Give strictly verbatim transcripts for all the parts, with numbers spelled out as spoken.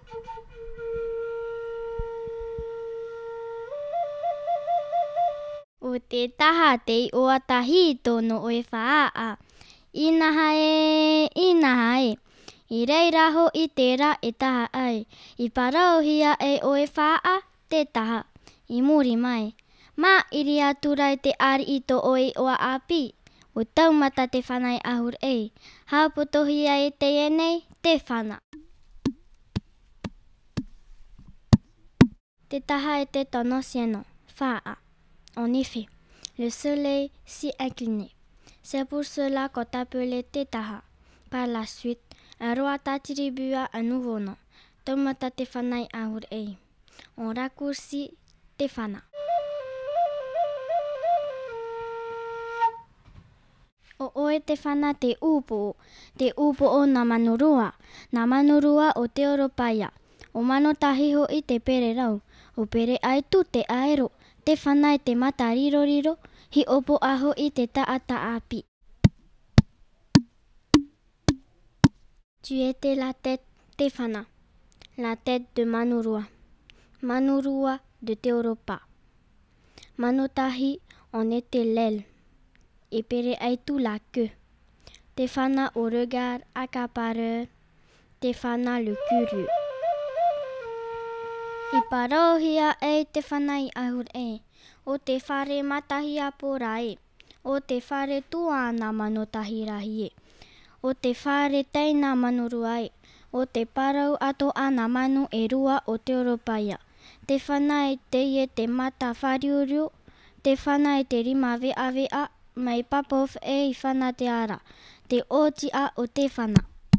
O te taha te o atahi tono o e whaa. Inaha e, inaha e. I reira ho i te ra e taha ai. I parauhia e o e whaa te taha. I muri mai. Ma iri atura e te ari i to o e o a api. O taumata te whanai ahur e. Haupotohia e te enei te whana. Te taha e te tono sieno. Whaa. En effet, le soleil s'y inclinait. C'est pour cela qu'on appelait te taha. Par la suite, un roi t'attribua un nouveau nom. Taumata te whanai ahur e. On raccourcit te whana. O oe te whana te upo. Te upo o na manurua. Na manurua o te Oropaia. O manotahiho i te pere rau. O pere ai tu te aero. Te whanai te mata riro riro. Hi opo aho i te taata api. Tu étais la tête te whana. La tête de Manurua. Manurua de te Europa. Manotahi en était l'aile. Et pere ai tu la queue. Te whana au regard accapareur. Te whana le curieux. I parohia e te whanai ahur e. O te whare matahia pora e. O te whare tuana manotahi rahi e. O te whare teina manurua e. O te parau ato ana manu e rua o te Oropaia. Te whanai te ie te mata whariuru. Te whanai te rima vea vea. Mai papof e i whana te ara. Te oti a o te whana.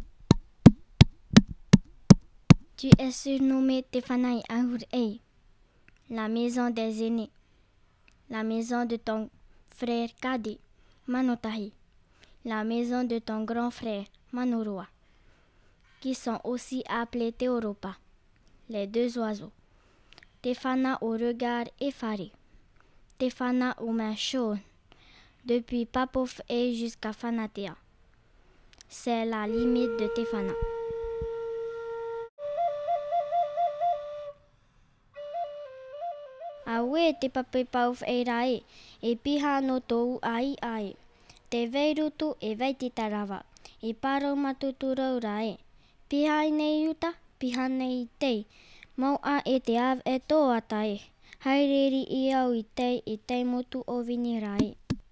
Tu es surnommé te whanai ahur e. La maison des aînés. La maison de ton frère cadet, Manotahi. La maison de ton grand frère, Manurua. Qui sont aussi appelés te Europa. Les deux oiseaux. Te whana au regard effaré. Te whana aux mains chaudes. Depuis Papof e jusqu'à Whanatea. C'est la limite de te whana. Awe te pape pauf e rae, e piha no tou ai ai. Te veirutu e veitita rawa, e parau matuturau rae. Piha i nei uta, piha nei tei. Mau a e te av e tō ata e. Haireri i au i tei e tei motu o vini rae.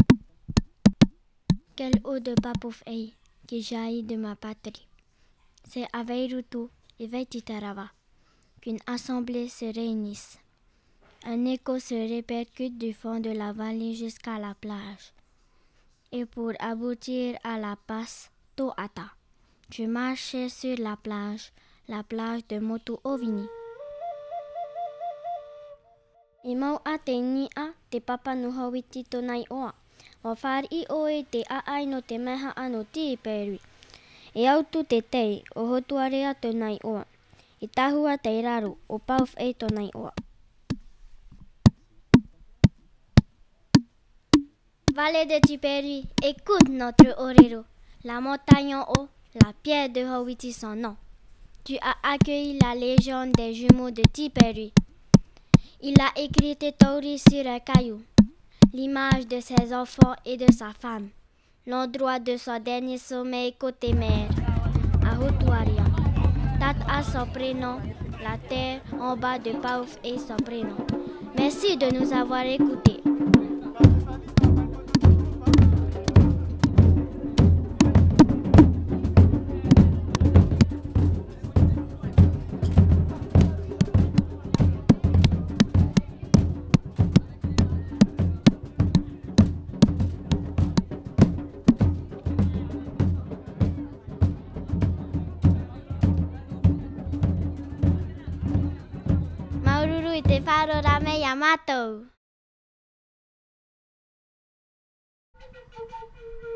Quelle eau de papouf e, qui jaillit de ma patrie. C'est à Veirutu et veitita rawa qu'une assemblée se réunisse. Un écho se répercute du fond de la vallée jusqu'à la plage. Et pour aboutir à la passe Toata, je marchais sur la plage, la plage de Motu Ovini. I mau a te ni a te papa no hawiti tonai oa. O whare i oe te aai no te meha ano Tiiperi. E autu te tei o hotuarea tonai oa. I tahua te raru o pauf e tonai oa. Vallée de Tiiperi, écoute notre orero. La montagne en haut, la pierre de Hawiti son nom. Tu as accueilli la légende des jumeaux de Tiiperi. Il a écrit tes tauris sur un caillou. L'image de ses enfants et de sa femme. L'endroit de son dernier sommeil côté mer, à Hotuaria. Date à son prénom, la terre en bas de Pauf et son prénom. Merci de nous avoir écoutés. Maururu te wharo rame Yamato.